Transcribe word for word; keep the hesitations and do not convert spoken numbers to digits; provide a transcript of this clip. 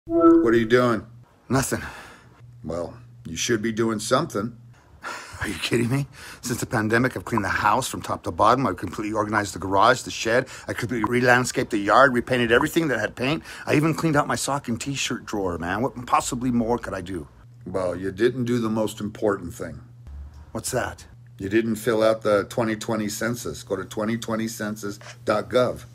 What are you doing? Nothing. Well, you should be doing something. Are you kidding me? Since the pandemic, I've cleaned the house from top to bottom. I've completely organized the garage, the shed. I completely re-landscaped the yard, repainted everything that had paint. I even cleaned out my sock and t-shirt drawer, man. What possibly more could I do? Well, you didn't do the most important thing. What's that? You didn't fill out the twenty twenty census. Go to twenty twenty census dot gov.